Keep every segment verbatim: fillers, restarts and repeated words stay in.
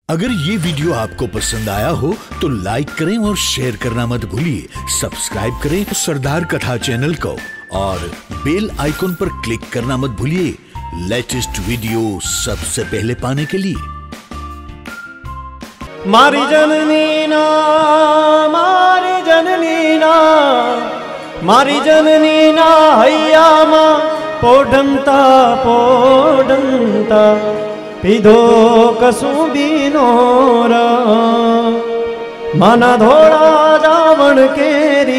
अगर ये वीडियो आपको पसंद आया हो तो लाइक करें और शेयर करना मत भूलिए। सब्सक्राइब करें सरदार कथा चैनल को और बेल आइकॉन पर क्लिक करना मत भूलिए लेटेस्ट वीडियो सबसे पहले पाने के लिए। मारी जननी ना मारी जननी ना मारी जननी ना हैया मा पोडंता पोडंता पीधो कसू बीनोरा माना धोड़ा जावण केरी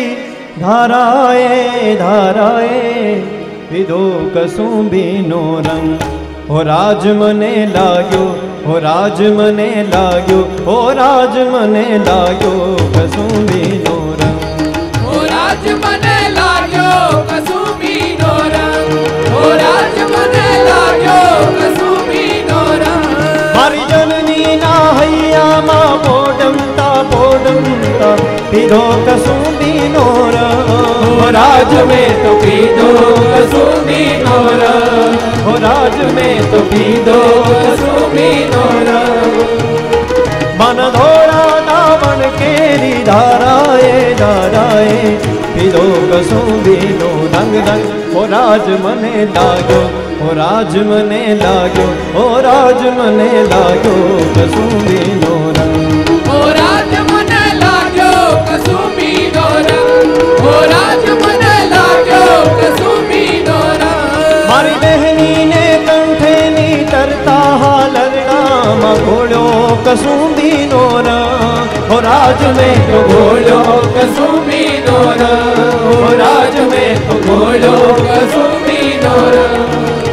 धाराए धाराए पीधो कसू बीनो रंग हो राज मने लाग्यो हो राज मने लाग्यो हो राज मने लाग्यो कसू बीनो रंग हो राज मने लाग्यो कसू बीनो रंग हो राज मने लाग्यो कसू बीनो रंग मारी जननी ना हैया मा पोडंता पोडंता पीधो कसू बीनो रंग हो राज में तो पीधो कसू बीनो रंग हो राज में तो पीधो कसू बीनो रंग मन धोड़ा दावण केरी धाराए धाराए पीधो कसू बीनो रंग रंग हो राज मने लाग्यो हो राज मने लाग्यो हो राज मने लाग्यो कसू बीनो रंग हो राज मने लाग्यो कसू बीनो रंग हो राज मने लाग्यो कसू बीनो रंग मारी बहनी ने कंठे नी तरता हालरना मा घोड़ो कसू बीनो रंग हो राज में तो घोड़ो कसू बीनो रंग हो राज में तो घोड़ो कसू बीनो रंग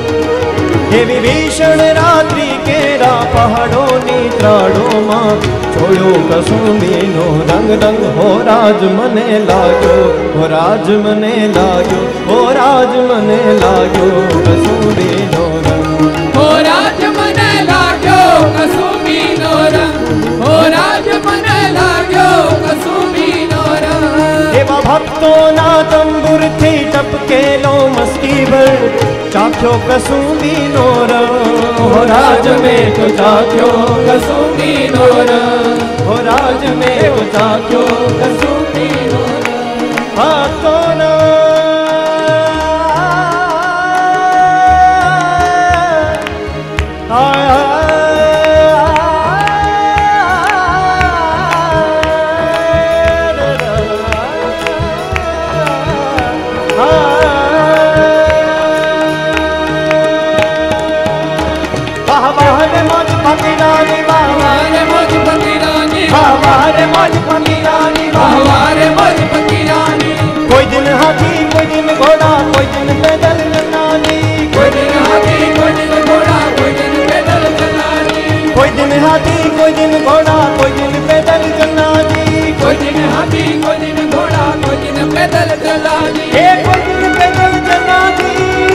हे विभीषण रात्रि केरा पहाड़ों नी त्राड़ों मां छोड़ो कसू बीनो रंग रंग हो राज मने लाग्यो हो राज मने लाग्यो हो राज मने लाग्यो कसू बीनो रंग हो राज मने लाग्यो कसू बीनो रंग हो राज मने लाग्यो कसू बीनो रंग एवा भक्तों ना तंबुर थी टपके लो मस्की भर चाख्यो कसू बीनो रंग हो राज में तो चाख्यो कसू बीनो रंग हो राज में तो चाख्यो कसू बीनो रंग भक्तों ना फकीरानी हमारे मौज फकीरानी हमारे मौज फकीरानी हमारे मौज फकीरानी कोई दिन हाथी कोई दिन घोड़ा कोई दिन पैदल चलनानी कोई दिन हाथी कोई दिन घोड़ा कोई दिन पैदल चलनानी कोई दिन हाथी कोई दिन घोड़ा कोई दिन पैदल चलनानी कोई दिन हाथी कोई दिन घोड़ा कोई दिन पैदल चलनानी हे कोई दिन पैदल चलनानी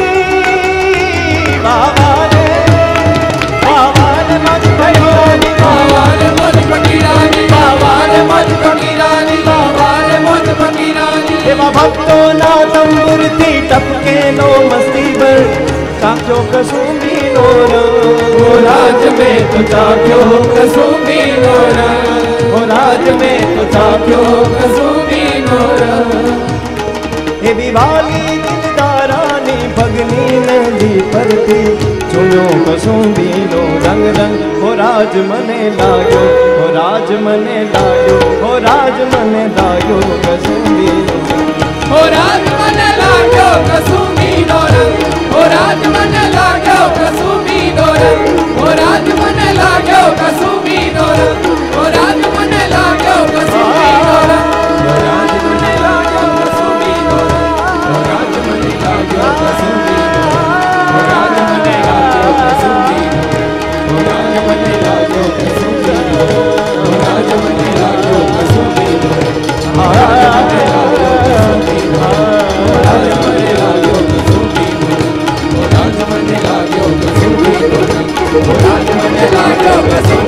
बाबा रे बाबा रे मौज फकीरानी हमारे मौज फकीरानी हमारे मौज फकीरानी हमारे मौज फकीरानी एवा भक्तों ना तंबुर थी टपके लो मस्ती भर चाख्यो कसू बीनो रंग हो राज में तो चाख्यो कसू बीनो रंग हो राज में तो चाख्यो कसू बीनो रंग हे विवाली दिलदारानी भगनी नदी परती चुनो कसू बीनो रंग रंग हो राज मने लाग्यो हो राज मने लाग्यो हो राज मने लाग्यो कसू बीनो हो राज मने लाग्यो कसू बीनो रंग हो राज मने लाग्यो कसू बीनो रंग हो राज मने लाग्यो कसू बीनो रंग हो राज मने लाग्यो कसू बीनो रंग हो राज मने लाग्यो कसू बीनो रंग हो राज मने लाग्यो कसू बीनो हो राज मने लाग्यो कसू बीनो हो राज मने लाग्यो कसू बीनो हो राज मने लाग्यो कसू बीनो हो राज मने लाग्यो कसू बीनो हो राज मने लाग्यो कसू बीनो हो राज मने लाग्यो कसू बीनो हो राज मने लाग्यो कसू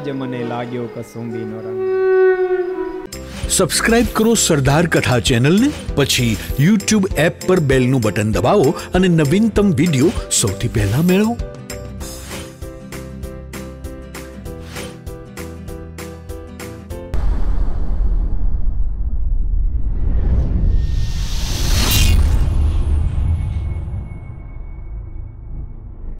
રાજ મને લાગ્યો કસુંબીનો રંગ। સબસ્ક્રાઇબ કરો સરદાર કથા ચેનલને, પછી યુટ્યુબ એપ પર બેલનું બટન દબાવો અને નવીનતમ વિડીયો સૌથી પહેલા મેળવો।